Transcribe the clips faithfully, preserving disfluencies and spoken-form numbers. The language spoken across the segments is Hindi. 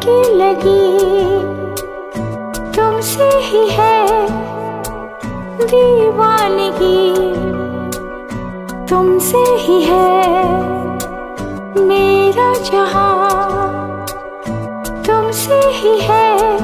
की लगी तुमसे ही है दीवानगी, तुमसे ही है मेरा जहां, तुमसे ही है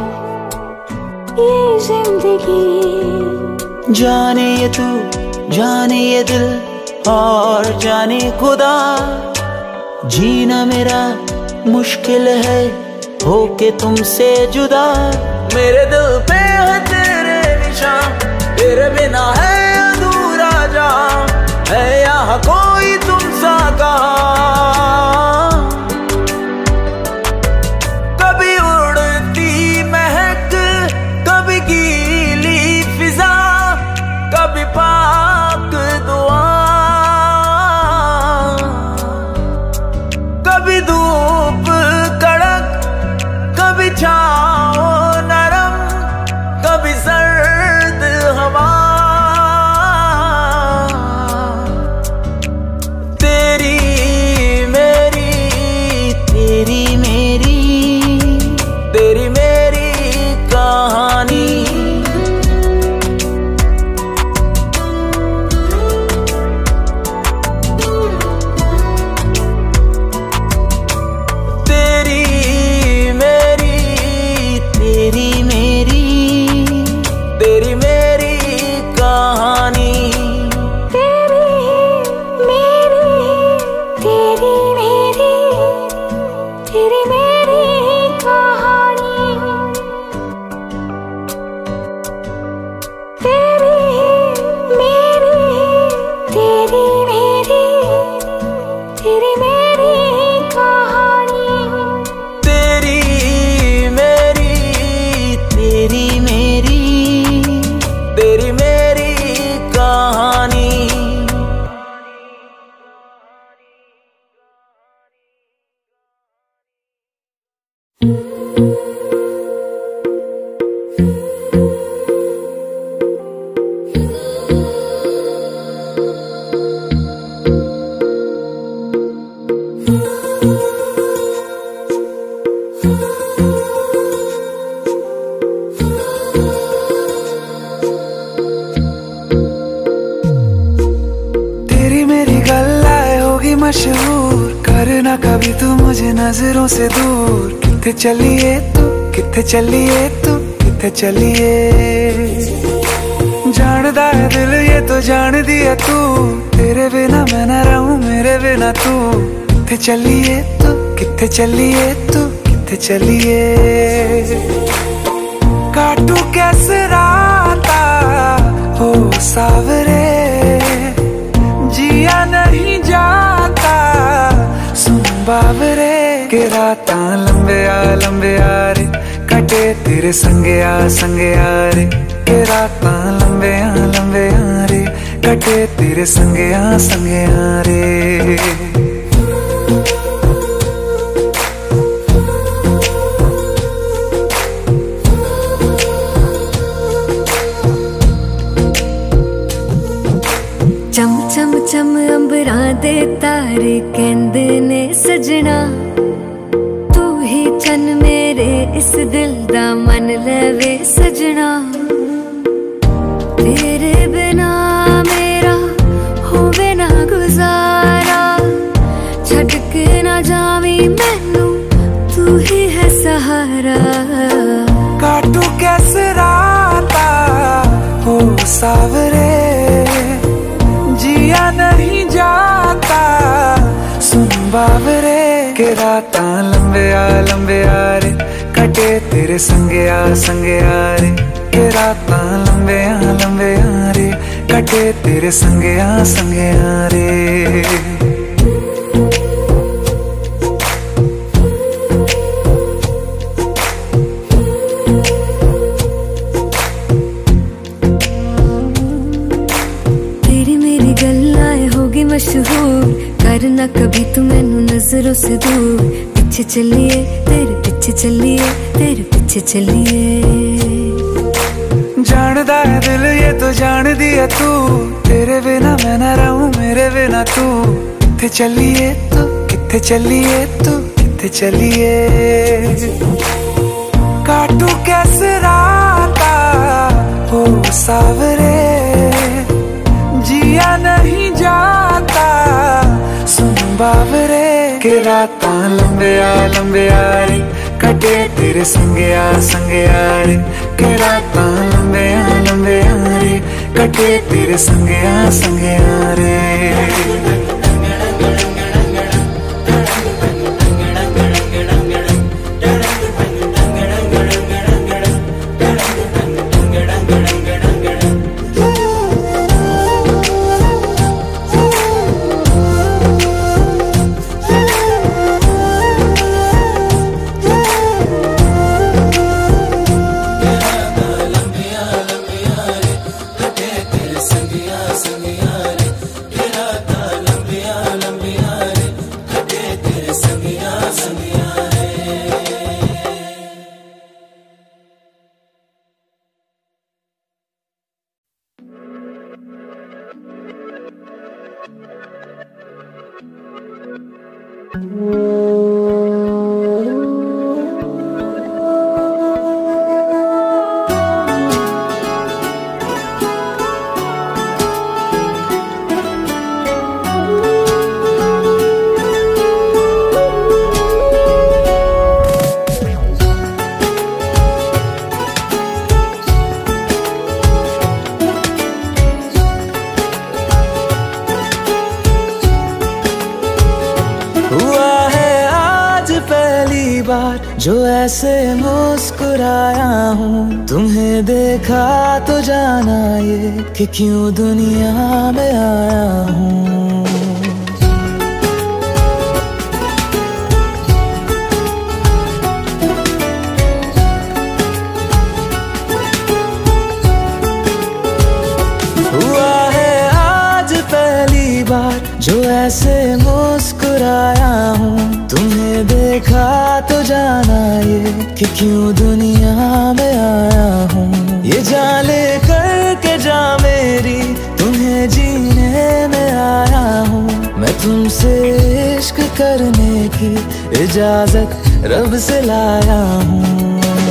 ये जिंदगी। जाने ये तू, जाने ये दिल और जाने खुदा, जीना मेरा मुश्किल है होके तुमसे जुदा। मेरे दिल पे है तेरे निशान, तेरे बिना है अधूरा जहां, है यहाँ कोई तुम सा कहाँ। कभी उड़ती महक, कभी गीली फिजा, कभी पाक दुआ, कभी धूप कड़क, कभी छाँव नरम, कभी सर्द हवा। तेरी मेरी, तेरी मेरी, तेरी मेरी कहानी। मशहूर करना कभी तू मुझे नजरों से दूर। किथे चलिए तू, किथे चलिए तू, किथे चलिए। जानदा है दिल ये तो जान दिया तू, तेरे बिना मैं ना रहूं मेरे बिना तू। किथे चलिए तू, किथे चलिए तू, किथे चलिए। काटू कैसे राता हो सावरे, जिया नहीं जाता सुन बाबरे। के राता लंबे आ लंबे आ रे, कटे तेरे संगे आ संगे आ रे। के राता लंबे आ लंबे आ रे, कटे तेरे संगे आ संगे आ रे। चम चम चम अंबरा दे तारे कहंदे ने सजना, तू ही चन मेरे इस दिल दा मन लवे सजना। तेरे बिना मेरा होवे ना गुजारा, छड़ के ना जावी मैनू तू ही है सहारा। काटू कैसे राता हो सावरे, जिया नहीं जाता सुन बाबरे। के राता लंबे आ लंबे आ रे, कटे तेरे संगे आ संगे आ रे। के राता लंबे आ लंबे आ रे, कटे तेरे संगे आ संगे आ रे। मशहूर करना कभी तू मैनू नजरों से दूर। पीछे चलिए तेरे पीछे चलिए, तेरे पीछे चलिए। जानदा है दिल ये तो जान दिया तू, तेरे बिना मैं ना रहूं मेरे बिना तू। किथे चलिए तू, किथे चलिए तू, किथे चलिए। काटू कैसे राता हो सावरे, जिया नहीं जाता सुन बावरे के राता लंबे आ लंबे आ रे कटे तेरे संगया संगया रे के राता लंबे आ लंबे आ रे कटे तेरे संगया संगया रे। जो ऐसे मुस्कुराया हूँ, तुम्हें देखा तो जाना ये कि क्यों दुनिया में आया हूँ। हुआ है आज पहली बार जो ऐसे मुस्कुराया हूँ, तुम्हें देखा तो जाना ये कि क्यों दुनिया में आया हूँ। ये जान ले करके जा मेरी तुम्हें जीने में आया हूँ। मैं तुमसे इश्क करने की इजाजत रब से लाया हूँ।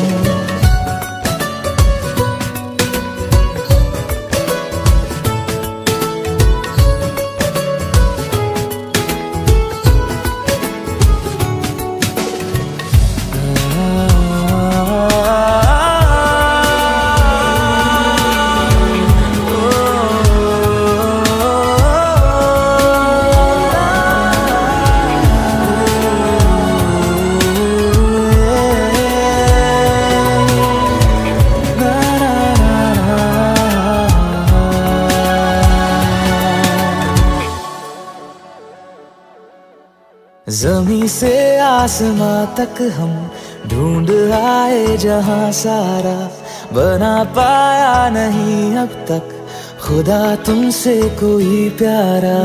ज़मीं से आसमां तक हम ढूंढ आए जहां सारा, बना पाया नहीं अब तक खुदा तुमसे कोई प्यारा।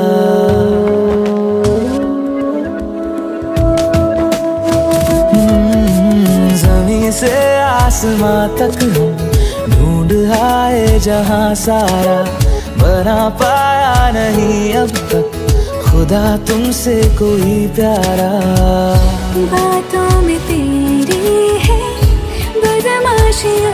ज़मीं से आसमां तक हम ढूंढ आए जहां सारा, बना पाया नहीं अब तक खुदा तुमसे कोई प्यारा। बातों में तेरी है बदमाशियाँ,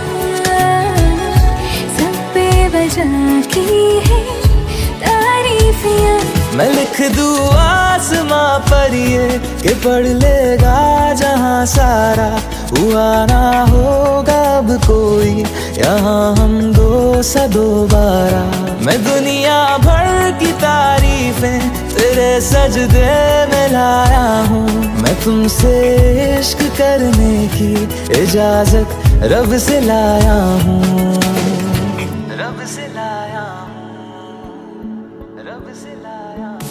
सब पे वजह की है तारीफियाँ। मैं लिख दूँ आसमां पर ये कि पढ़ लेगा जहां सारा, हुआ ना होगा अब कोई यहाँ हम दो सा दोबारा। मैं दुनिया भर की तारीफें तेरे सजदे में लाया हूँ। मैं तुमसे इश्क करने की इजाजत रब से लाया हूँ। रब से लाया हूँ, रब से लाया हूँ।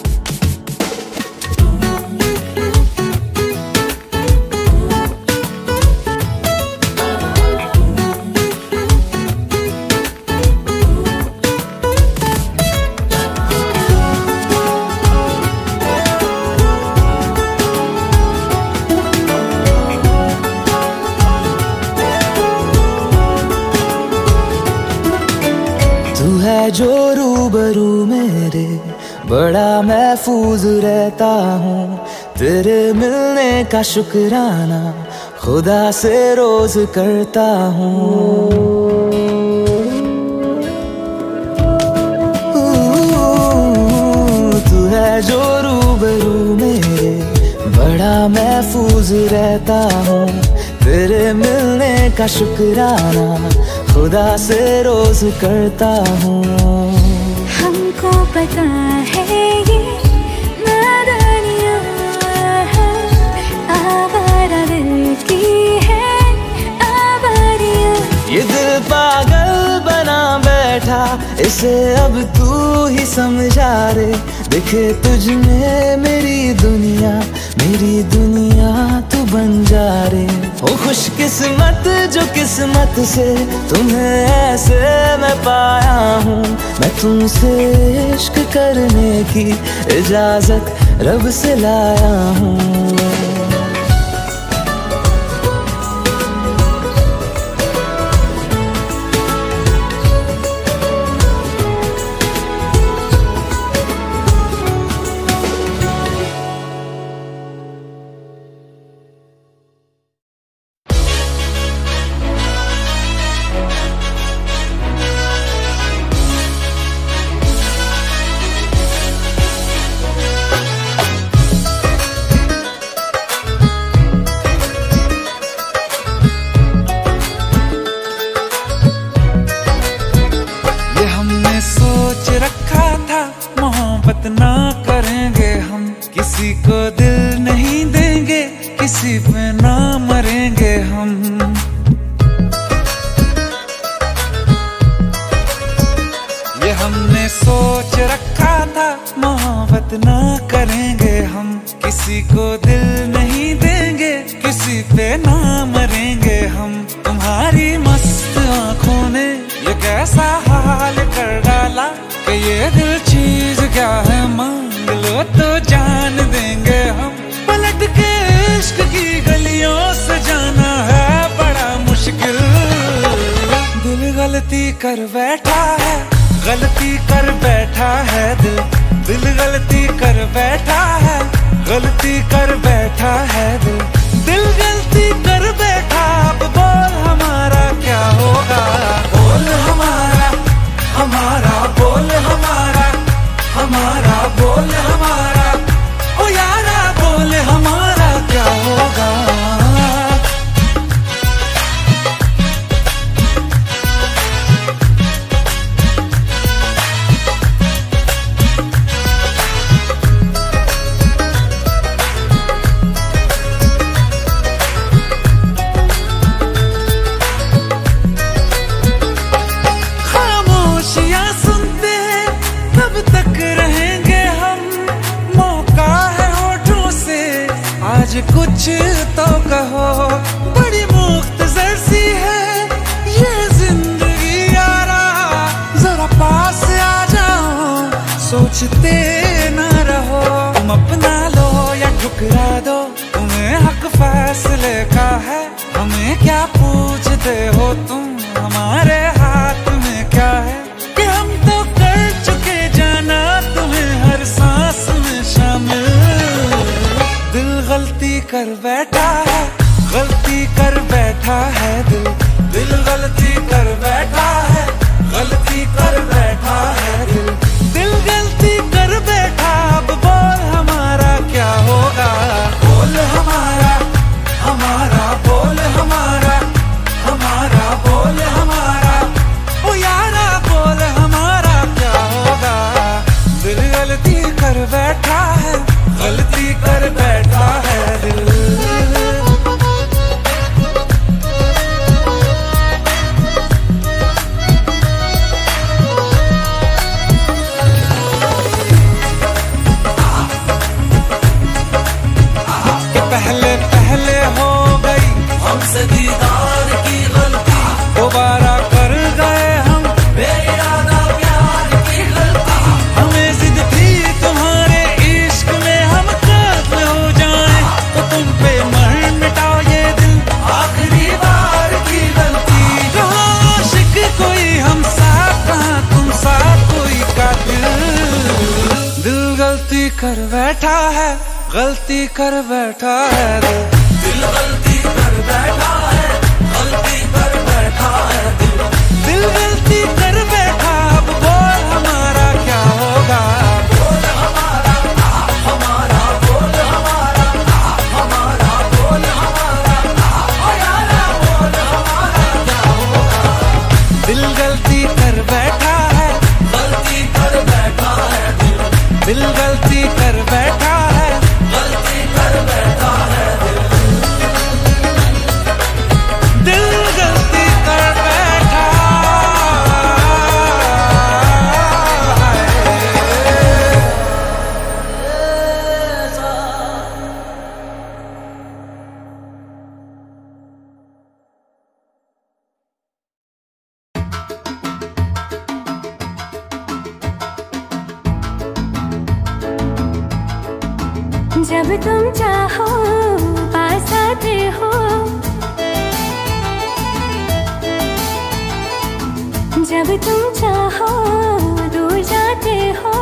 तू है जो रूबरू मेरे, बड़ा महफूज रहता हूँ। तेरे मिलने का शुक्राना खुदा से रोज करता हूँ। तू है जो रूबरू मेरे, बड़ा महफूज रहता हूँ। तेरे मिलने का शुक्राना खुदा से रोज करता हूँ। हमको पता है ये नादानियाँ है, आवारा दिल की है आवारियाँ। ये दिल पागल बना बैठा, इसे अब तू ही समझा रे। दिखे तुझ में मेरी दुनिया, मेरी दुनिया तू बन जा रे। ओ खुशकिस्मत जो किस्मत से तुम्हें ऐसे मैं पाया हूँ। मैं तुमसे इश्क करने की इजाजत रब से लाया हूँ। ना करेंगे हम, किसी को दिल नहीं देंगे, किसी पे ना मरेंगे हम। ये हमने सोच रखा था, मोहब्बत ना करेंगे हम। किसी को दिल नहीं देंगे, किसी पे ना मरेंगे हम। तुम्हारी मस्त आंखों ने ये कैसा हाल कर डाला कि ये दिल चीज क्या है, मांग लो तो जान देंगे हम। पलट के इश्क की गलियों से जाना है बड़ा मुश्किल। दिल गलती कर बैठा है, गलती कर बैठा है दिल। दिल गलती कर बैठा है, गलती कर बैठा है दिल। दिल गलती कर बैठा, अब बोल हमारा क्या होगा। बोल हमारा, हमारा बोल हमारा, हमारा बोल हमारा। ओ यारा बोल हमारा क्या होगा। कुछ तो कहो, बड़ी मुख्तसर सी है ये जिंदगी यारा। जरा पास आ जाओ, सोचते ना रहो। तुम अपना लो या ठुकरा दो, तुम्हें हक फैसले का है। हमें क्या पूछते हो तुम, हमारे हाथ में क्या है। कि हम तो कर चुके जाना तुम्हें हर सांस में शामिल। दिल गलती कर बैठा है, गलती कर बैठा है दिल। दिल गलती कर बैठा है, गलती कर बैठा है दिल। दिल गलती कर बैठा, अब बोल हमारा क्या होगा। बोल हमारा, हमारा बोल हमारा, हमारा बोल हमारा। ओ यारा बोल हमारा क्या होगा। दिल गलती कर बैठा है, गलती कर बैठा है दिल। पहले पहले हो गई हमसे दीदार की गलती, दोबारा कर गए हम बेइरादा प्यार की गलती। हमें जिद थी तुम्हारे इश्क में हम काफिर हो जाएं, तो तुम पे मर मिटाओ ये दिल आखिरी बार की गलती। रहा आशिक कोई हम साथ, कहाँ तुम साथ कोई कातिल। दिल गलती कर बैठा है, गलती कर बैठा है दिल। दिल गलती कर बैठा है, गलती कर बैठा है दिल। दिल गलती कर बैठा, अब बोल हमारा क्या होगा। बोल हमारा आ हमारा, बोल हमारा आ हमारा, बोल हमारा आ ओ यारा, बोल हमारा क्या होगा। दिल गलती कर बैठा है, गलती कर बैठा है दिल। दिल गलती कर बैठा है, गलती कर बैठा है दिल। दिल गलती कर बैठा जब तुम चाहो पास आते हो, जब तुम चाहो दूर जाते हो।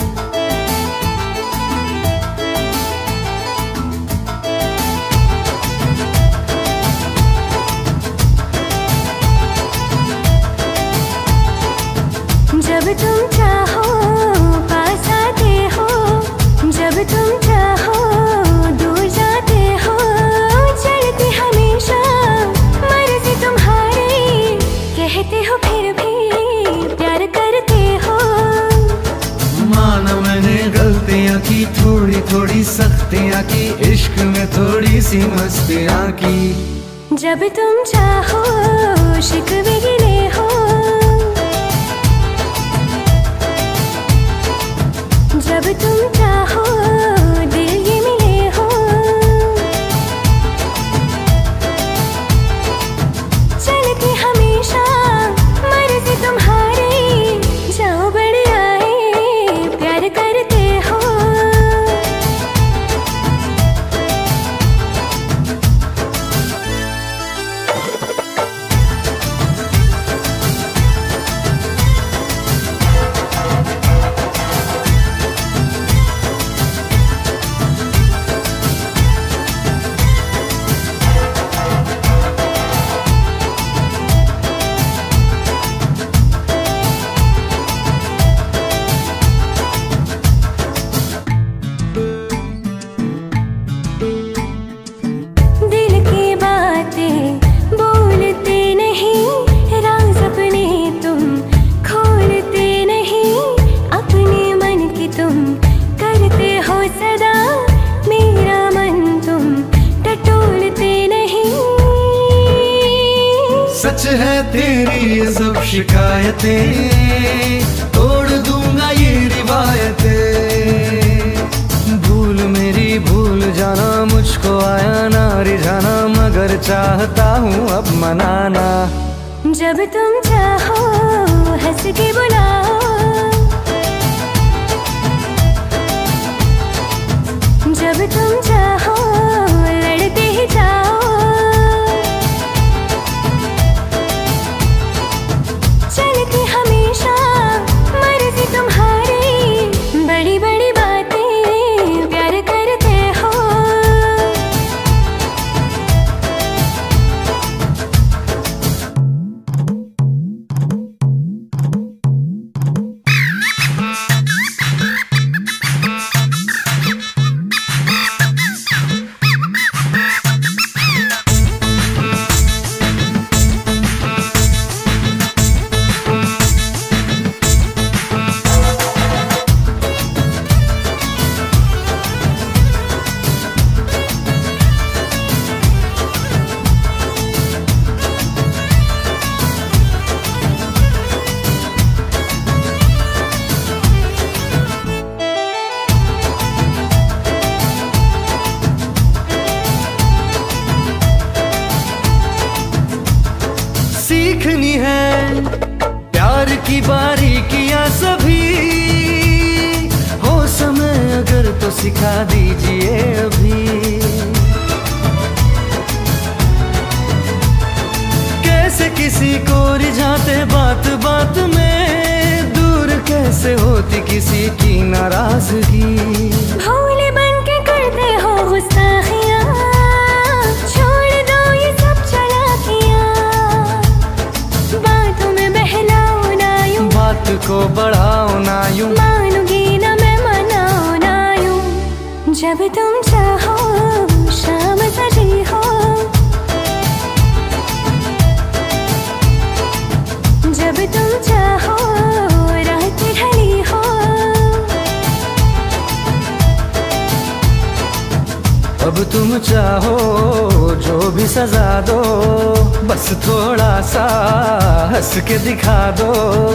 जब तुम चाहो पास आते हो, जब तुम चाहो दूर जाते हो। चलती हमेशा मर्जी तुम्हारी, कहते हो फिर भी प्यार करते हो। माना मैंने गलतियां की, थोड़ी थोड़ी सख्तियां की, इश्क में थोड़ी सी मस्तियां की। जब तुम चाहो शिकवे गिले हो, जब तुम चाहो दिल ये मिले हो। चलती हमेशा मर्जी तुम्हारी, जाओ बड़े आए प्यार करते हो। सच है तेरी ये सब शिकायतें, तोड़ दूंगा ये रिवायतें। भूल मेरी भूल जाना, मुझको आया ना रिझाना, मगर चाहता हूँ अब मनाना। जब तुम चाहो हंस के बुलाओ, जब तुम चाहो लड़ते ही जाओ। चलती हमेशा मर्जी तुम्हारी, बड़ी बड़ी बातें प्यार करते हो। सीखनी है प्यार की बारीकियां सभी, हो समय अगर तो सिखा दीजिए अभी। कैसे किसी को रिझाते बात बात में, दूर कैसे होती किसी की नाराजगी। भोले बन के करते हो गुस्ताखियां, छोड़ दो को बढ़ाओ ना यूं, मानूंगी ना मैं मनाओ ना यूं। जब तुम चाहो शाम सजी हो, जब तुम चाहो रात ढली हो। अब तुम चाहो जो भी सजा दो, बस थोड़ा सा हंस के दिखा दो।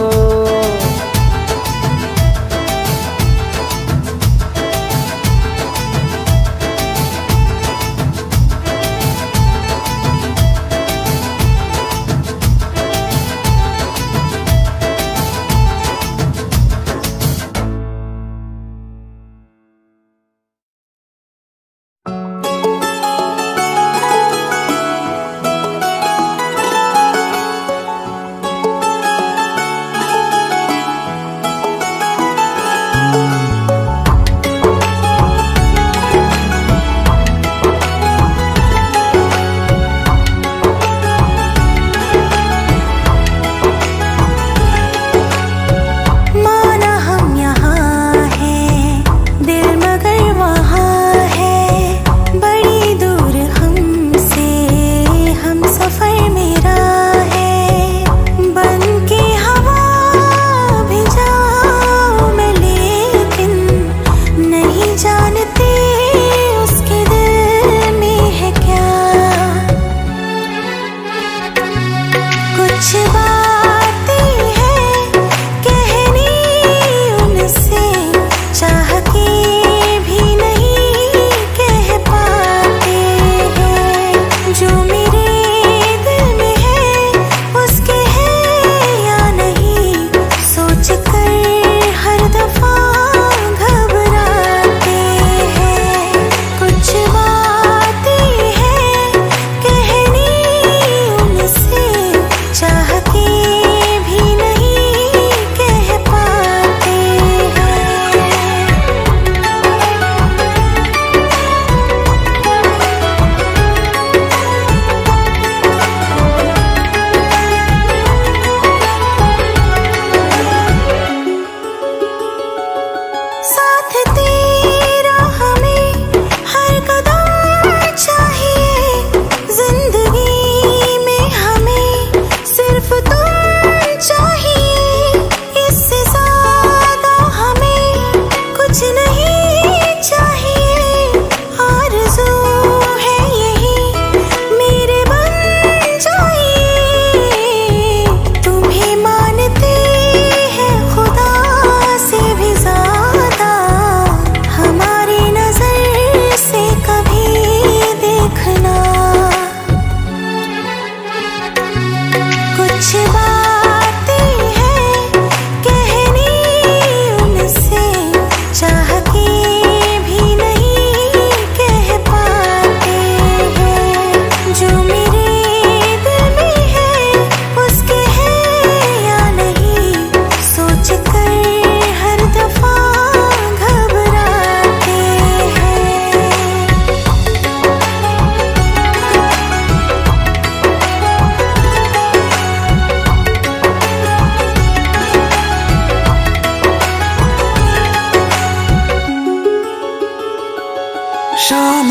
शाम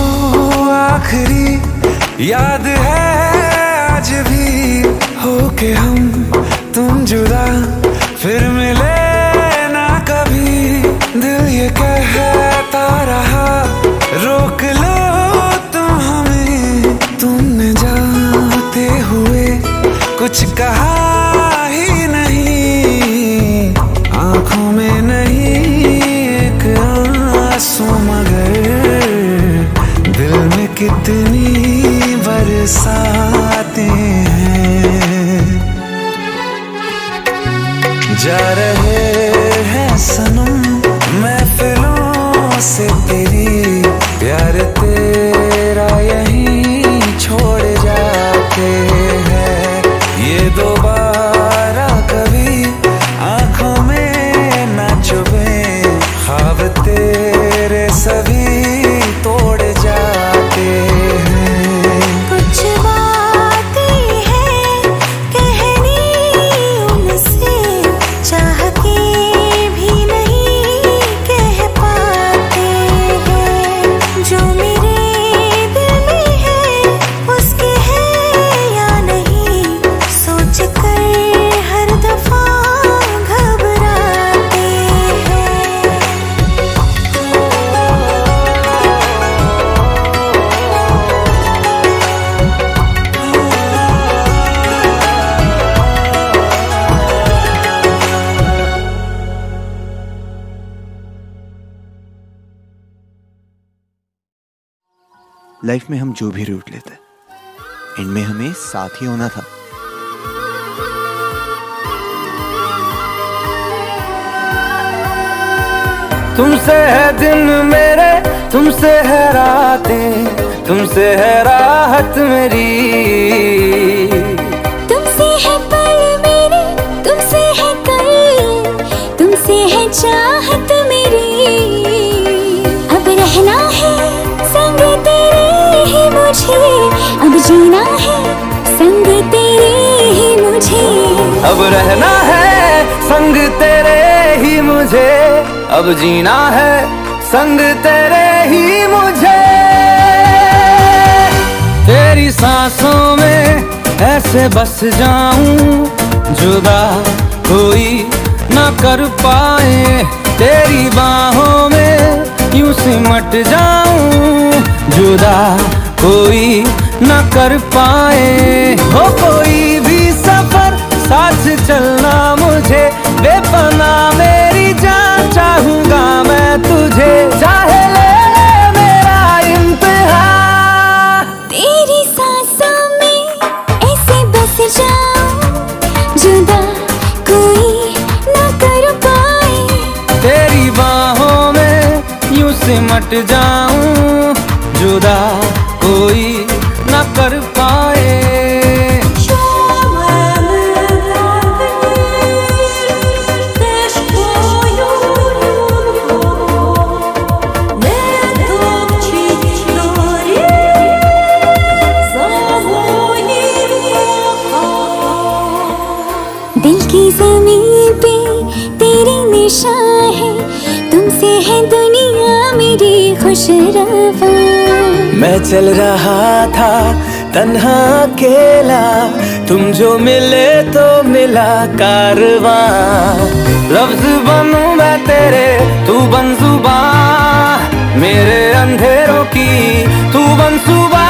वो आखिरी याद है आज भी, हो के हम तुम जुदा फिर मिले ना कभी। दिल ये कहता रहा रोक लो तुम हमें, तुमने जाते हुए कुछ कहा ही नहीं। आंखों में नहीं एक आंसू मगर दिल में कितनी बरसातें हैं। जा रहे हैं सनम महफिलों से तेरी, प्यार तेरा यहीं छोड़ जाते हैं। ये दोबारा कभी आंखों में ना चुभे, ख्वाब तेरे सभी तोड़ जाते हैं। कुछ बातें हैं कहनी उनसे, चाह लाइफ में हम जो भी रूट लेते, एंड में हमें साथ ही होना था। तुमसे है दिन मेरे, तुमसे है रातें, तुमसे है राहत मेरी। तुमसे है पल मेरे, तुमसे है कल, तुमसे है चाहत मेरी। अब रहना है संग तेरे ही मुझे, अब जीना है संग तेरे ही मुझे। अब रहना है संग तेरे ही मुझे, अब जीना है संग तेरे ही मुझे। तेरी सांसों में ऐसे बस जाऊं, जुदा कोई ना कर पाए। तेरी बाहों में यूं सिमट जाऊं, जुदा कोई ना कर पाए। हो कोई भी सफर साथ चलना मुझे, बेपनाह मेरी जान चाहूंगा मैं तुझे। चाहे ले मेरा इम्तिहान, तेरी सांसों में ऐसे बस जाऊं, जुदा कोई ना कर पाए। तेरी बाहों में यूं सिमट जाऊं, जुदा कोई ना कर पाए। दिल की ज़मीन पे तेरी निशान है, तुमसे है दुनिया मेरी खुशरवा। मैं चल रहा था तन्हा अकेला, तुम जो मिले तो मिला कारवां। लफ्ज बनूं मैं तेरे, तू बन जुबां, मेरे अंधेरों की तू बन सुबह।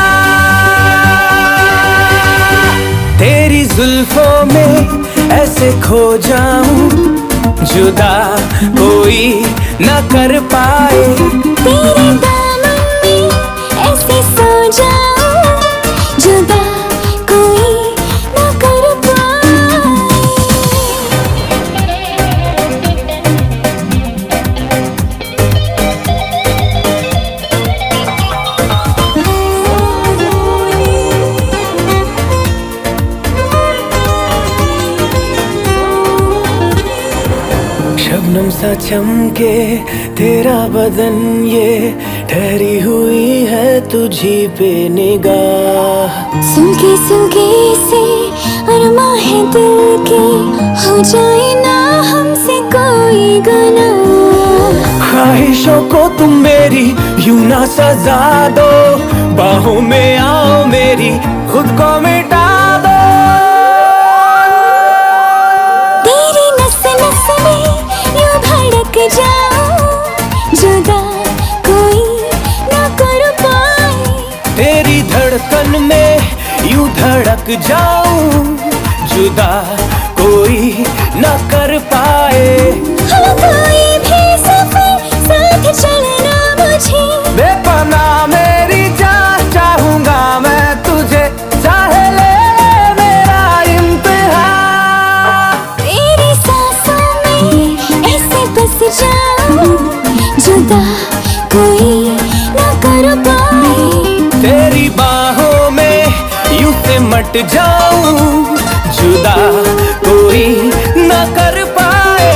तेरी जुल्फों में ऐसे खो जाऊं, जुदा कोई न कर पाए। तेरे दामन में ऐसे सो जाऊं, जुदा कोई ना कर पाए। शबनम सा चमके तेरा बदन, ये ठहरी हुई है तुझी पे निगाह। सुलगे सुलगे से अरमा है दिल के, हो जाए ना हमसे कोई गुनाह। ख्वाहिशों को तुम मेरी यूं ना सजा दो, बाहों में आओ मेरी खुद को मिटा दो। तेरी नस नस में यूं धड़क जाऊं, जुदा कोई ना कर पाए। तेरी धड़कन में यूं धड़क जाऊं, जुदा कोई न कर पाए। हो कोई भी सफर साथ चलना मुझे, बेपनाह मेरी जान चाहूंगा मैं तुझे। चाहे ले मेरा इम्तिहान, तेरी सांसों में ऐसे बस जाऊं, जुदा कोई ना कर पाए। तेरी बाहों में यूं सिमट जाऊं, जुदा कोई न कर पाए।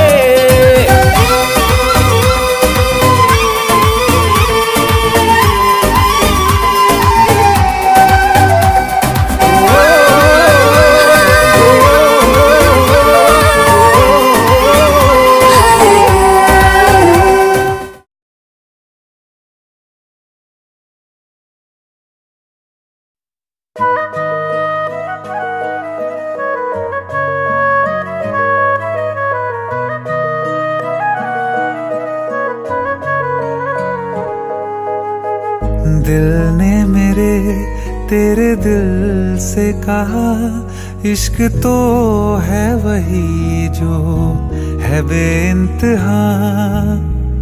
दिल ने मेरे तेरे दिल से कहा, इश्क तो है वही जो है बेइंतहा।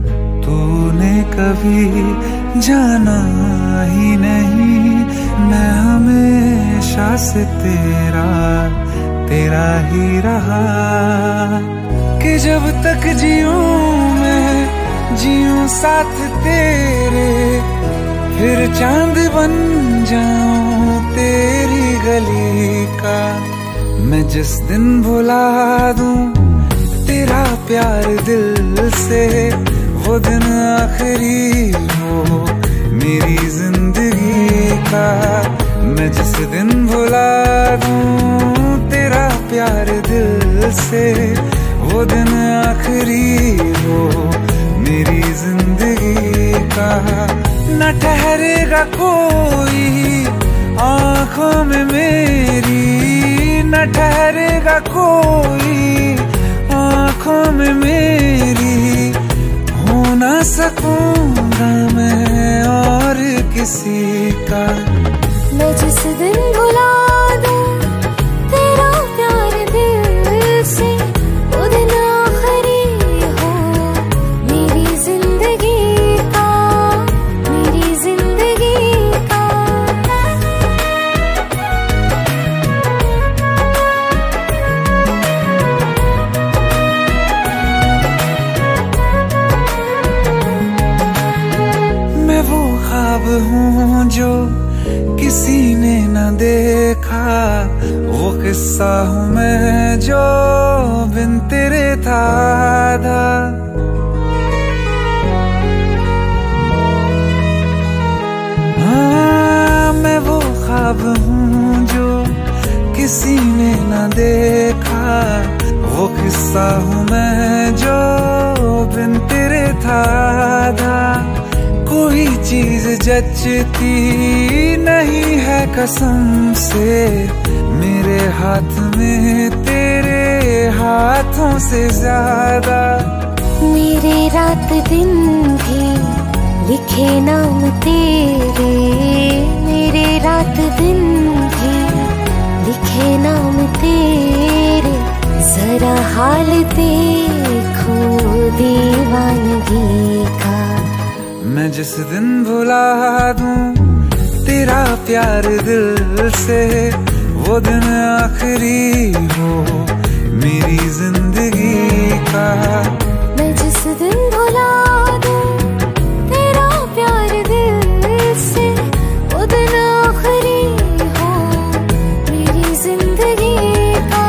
तूने कभी जाना ही नहीं, मैं हमेशा से तेरा तेरा ही रहा। कि जब तक जीऊं मैं जीऊं साथ तेरे, फिर चांद बन जाऊं तेरी गली का। मैं जिस दिन भुला दूं तेरा प्यार दिल से, वो दिन आखिरी हो मेरी जिंदगी का। मैं जिस दिन भुला दूं तेरा प्यार दिल से, वो दिन आखिरी हो मेरी जिंदगी का। न ठहरेगा कोई आंखों में मेरी, न ठहरेगा कोई आंखों में मेरी। हो ना सकूंगा मैं और किसी का। मैं जिस दिन भुला दूं तेरा प्यार दिल से, वो दिन आखिरी हो मेरी जिंदगी का, मेरी जिंदगी का। मैं वो ख्वाब हूँ जो किसी ने न देखा, वो किस्सा हूँ मैं जो बिन तेरे था आधा। हाँ मैं वो ख्वाब हूँ जो किसी ने न देखा, वो किस्सा हूँ मैं जो बिन तेरे था आधा। कोई चीज जचती नहीं है कसम से, मेरे हाथ में तेरे हाथों से ज्यादा। मेरे रात दिन भी लिखे नाम तेरे, मेरे रात दिन भी लिखे नाम तेरे। जरा हाल देखो दीवानगी का। मैं जिस दिन भुला दूं तेरा प्यार दिल से, वो दिन आखिरी हो मेरी जिंदगी का। मैं जिस दिन भुला दूं तेरा प्यार दिल से, वो दिन आखिरी हो मेरी जिंदगी का।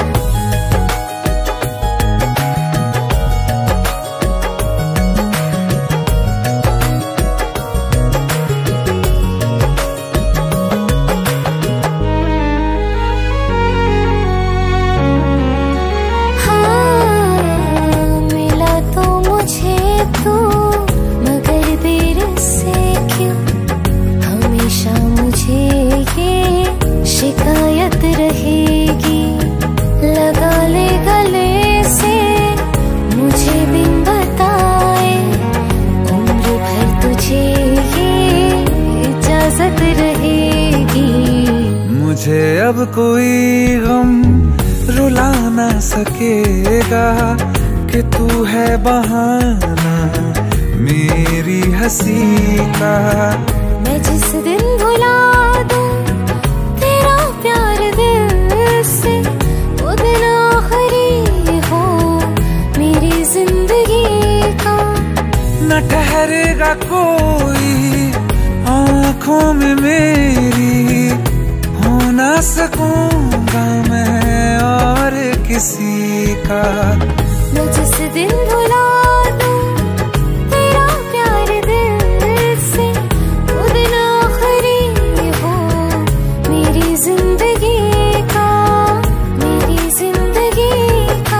शिकायत रहेगी लगा ले गले से, मुझे बिन बताए उम्र भर तुझे ये इजाजत रहेगी। मुझे अब कोई गम रुला ना सकेगा, कि तू है बहाना मेरी हंसी का। मैं जिस दिन भुला दूं तेरा प्यार दिल से, वो दिन आखिरी हो मेरी जिंदगी का। न ठहरेगा कोई आंखों में मेरी, हो ना सकूंगा मैं और किसी का। मैं जिस दिन भुला दूं तेरा प्यार दिल से, वो दिन आखिरी हो मेरी जिंदगी का, मेरी जिंदगी का।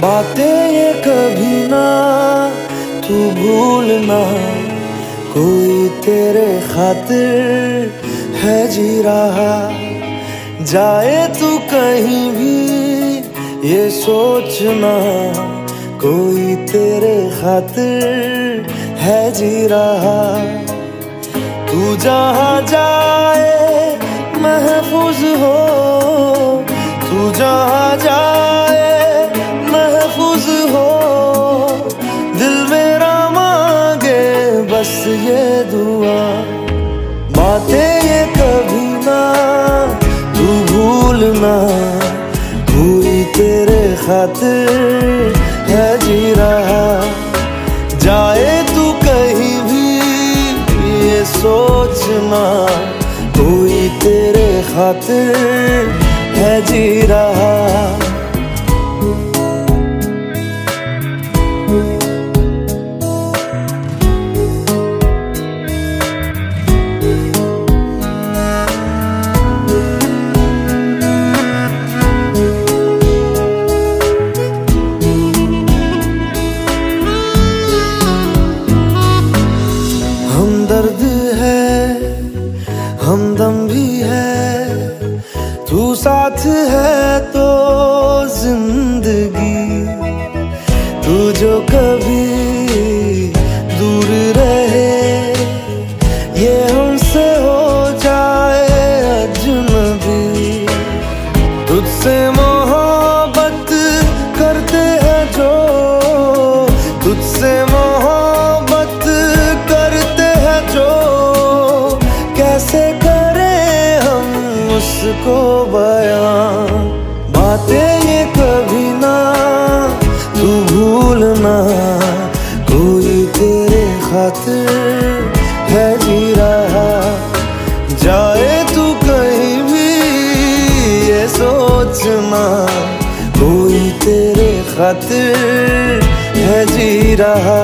बातें ये कभी ना तू भूलना, कोई तेरे खातिर है जी रहा। जाए तू कहीं भी ये सोचना, कोई तेरे खातिर है जी रहा। तू जहाँ जाए महफूज हो, तू जहाँ जाए महफूज हो। दिल मेरा मांगे बस ये दुआ, बातें ये कभी ना तू भूलना, कोई तेरे खातिर है जी रहा। जाए तू कहीं भी ये सोचना, कोई तेरे खातिर है जी रहा। हमदर्द है हमदम भी है, तू साथ है तो जिंदगी। तू जो कभी दूर रहे, ये हमसे हो जाए अजनबी। तुझसे मोहब्बत करते हैं जो, तुझसे मोहब्बत करते हैं जो। कैसे करें हम उसको बयां, बातें ये कभी ना तू भूलना, कोई तेरे खातिर है जी रहा। जाए तू कहीं भी ये सोचना, कोई तेरे खातिर है जी रहा।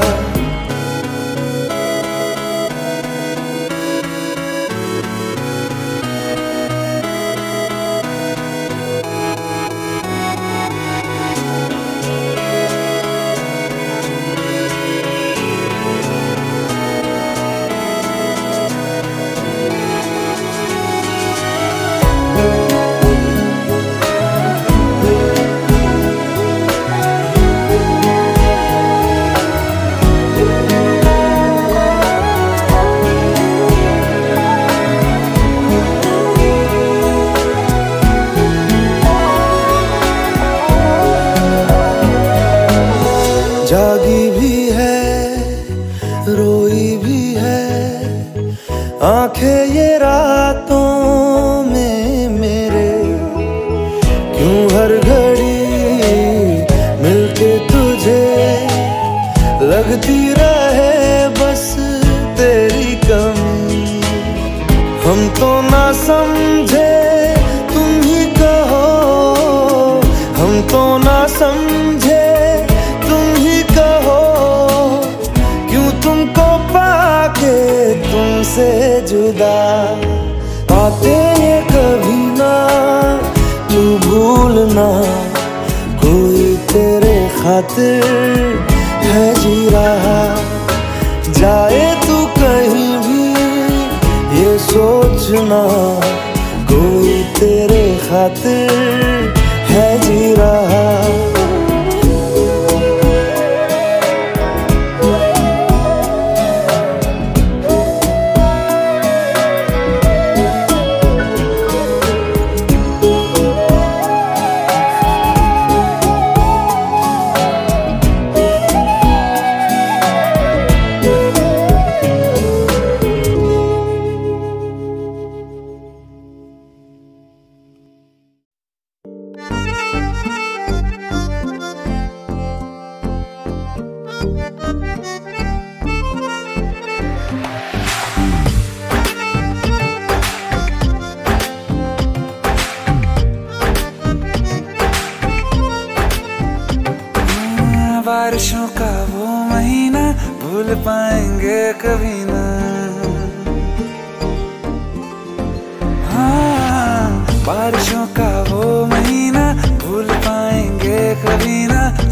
जागी भी है रोई भी है, आंखें ये रातों में मेरे। क्यों हर घड़ी मिलके तुझे लगती रहे बस तेरी कमी। हम तो ना समझे तुम ही कहो, हम तो ना समझे तुम ही कहो। क्यों तुमको पाके तुमसे जुदा, बातें ये कभी ना तू भूलना, कोई तेरे खातिर है जी रहा। जाए तू कहीं भी ये सोचना, कोई तेरे खातिर है जी रहा। बारिशों का वो महीना भूल पाएंगे कभी ना। हाँ, बारिशों का वो महीना भूल पाएंगे कभी ना।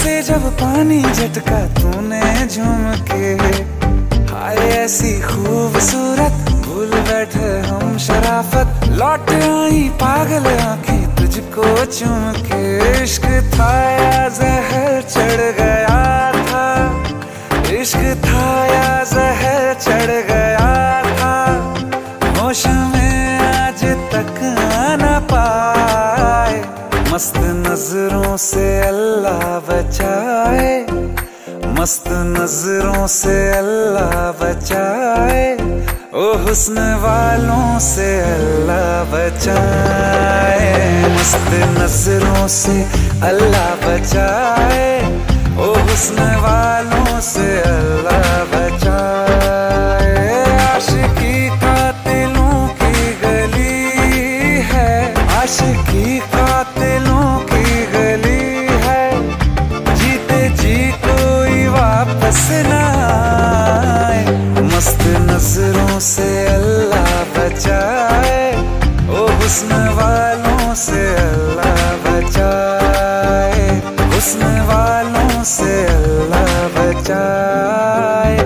से जब पानी झटका तूने झूम के, हाय ऐसी खूबसूरत भूल बैठे हम शराफत, लौट आई पागल आंखें तुझको चूम के। इश्क था या जहर चढ़ गया था, इश्क था या जहर चढ़ गया था, होश में आज तक आना पाए, मस्त नजरों से अल्लाह बचाए, मस्त नजरों से अल्लाह बचाए, ओ हुस्न वालों से अल्लाह बचाए, मस्त नजरों से अल्लाह बचाए, ओ हुस्न वालों से अल्लाह बचाए। आशिकी कातिलों की गली है, आशिकी कातिलों की गली है, जीते जी कोई वापस ना आए, मस्त नजरों से अल्लाह बचाए, ओ हुस्न वालों से अल्लाह बचाए, हुस्न वालों से अल्लाह बचाए।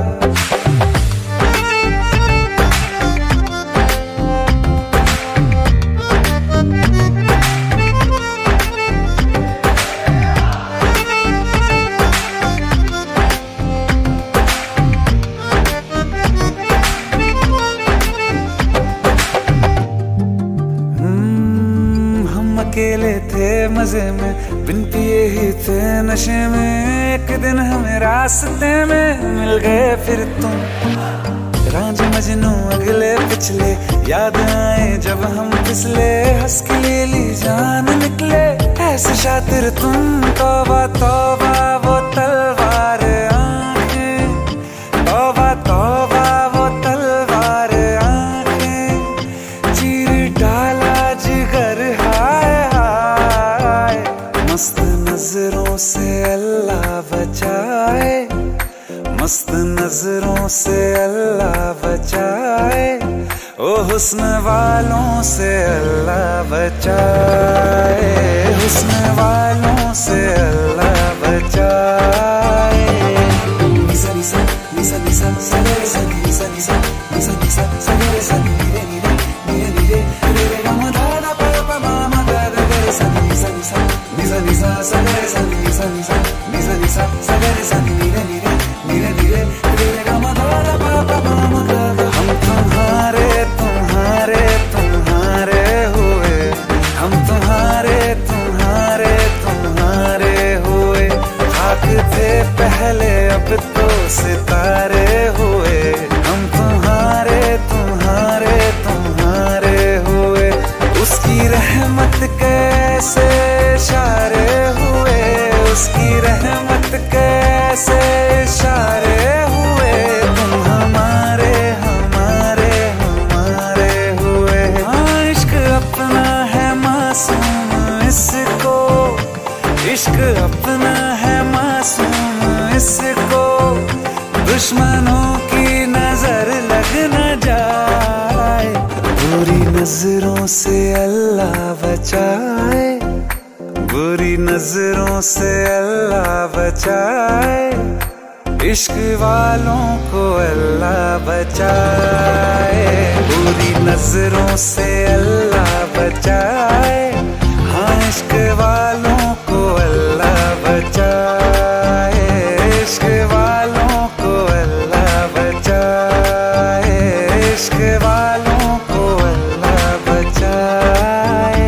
अकेले थे मजे में, बिन पिए ही थे नशे में, एक दिन हमें रास्ते में मिल गए फिर तुम, रांझ मजनू अगले पिछले याद आए जब हम फिसले, हंस के ले ली जान निकले ऐसे शातिर तुम, तौबा तौबा वो तलवार आंखें, तौबा तौबा वो तलवार आंखें, चीर डाला जिगर हाय हाय, मस्त नजरों से अल्लाह बचाए, मस्त नजरों से अल्लाह बचाए, ओ हुस्न वालों से अल्लाह बचाए, हुस्न वालों से अल्लाह बचाए। निसा निसा निसा निसा सगरे सन निसा निसा निसा निसा सगरे सन नीरे नीरे नीरे नीरे नीरे गम दादा पापा मामा दादा गरे सन निसा निसा निसा निसा सगरे सन निसा निसा निसा निसा सगरे सन नीरे नीरे नीरे नीरे नीरे गम दादा पापा मामा दादा। हम तुम्हारे तुम्हारे तुम्हारे हुए, हम तुम्हारे तुम्हारे तुम्हारे हुए, खाक थे पहले अब तो सितारे हुए, हम तुम्हारे तुम्हारे तुम्हारे हुए, उसकी रहमत कैसे इशारे हुए, उसकी रहमत कैसे इशारे हुए, तुम हमारे हमारे हमारे हुए। हाँ इश्क अपना है मासूम इसको, इश्क अपना है मासूम इसको, दुश्मनों की नजर लग न जाए, बुरी नजरों से अल्लाह बचाए, बुरी नजरों से अल्लाह बचाए, इश्क वालों को अल्लाह बचाए, बुरी नजरों से अल्लाह बचाए, हाँ इश्क वालों को अल्लाह बचाए, इश्क वालों को अल्लाह बचाए, इश्क वालों को अल्लाह बचाए।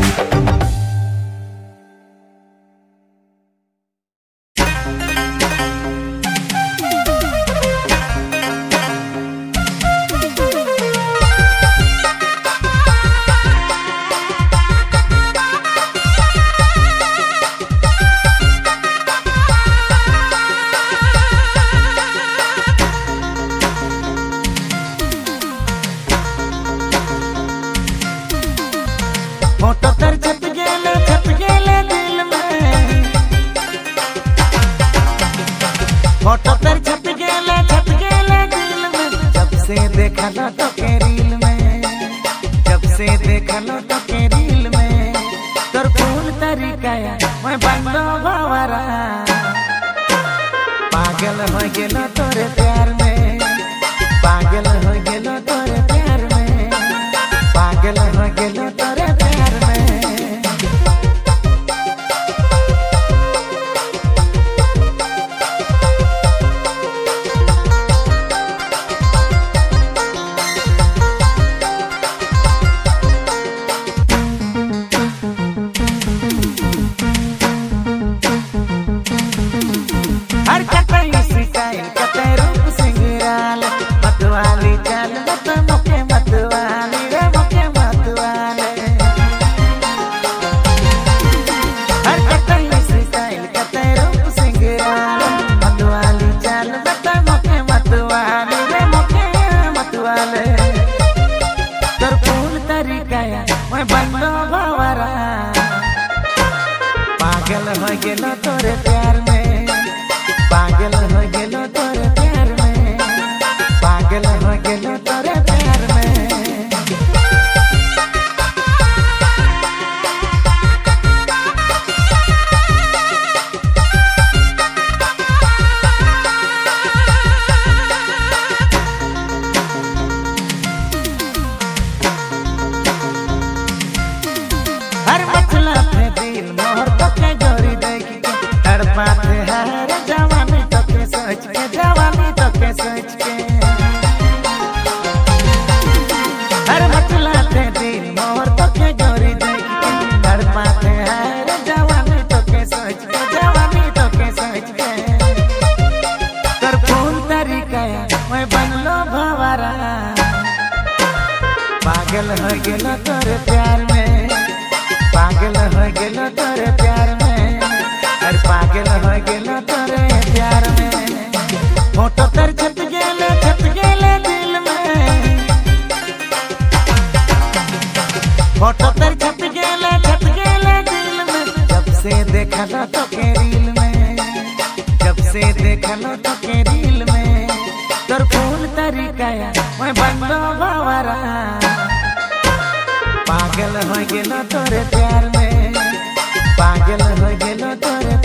फोटो तर छप गेले छप गेले दिल में, फोटो तर छप गेले छप गेले दिल में, जब से देखा लो तो के रील में, जब से देखा लो तो के रील में, तोर फूल तरीका मैं बंदो बावरा। पागल हो गेलो तोरे प्यार में, पागल हो गेलो तोरे प्यार में, पागल हो गेलो तोरे प्यार में। हर कतई स्टाइल कते रूप सिंगराल, मतवाली चाल मत मुके मतवाली रे मुके मतवाले। हर कतई स्टाइल कते रूप सिंगराल, मतवाली चाल मत मुके मतवाली रे मुके मतवाले। तोर फूल तरीका मैं बंदो भवरा, पागल हो गेलो तोरे प्यार में, पागल हो गेलो तोरे प्यार में, पागल हो गेलो तोरे प्यार में। हर मछला पे दिल मोहर पके जोरी देख के तड़पाते हर जवानी तो के सोच के, जवानी तो के सोच के। हर मछला पे दिल मोहर पके जोरी देख के तड़पाते हर जवानी तो के सोच के, जवानी तो के सोच के। तोर फूल तरीका मैं बनलो भवरा, पागल हो गेलो तोरे प्यार में, पागल हो गेलो तोरे प्यार में, अरे पागल हो गेलो तोरे प्यार में। फोटो तर छप गेले छप गेले दिल में, फोटो तर छप गेले छप गेले दिल में। जब से देखा लो तो के रील में, जब से देखा लो तो के रील में। तोर फूल तरीका मैं बंदो भवरा, पागल हो गेलो तोरे प्यार में, पागल हो गेलो तोरे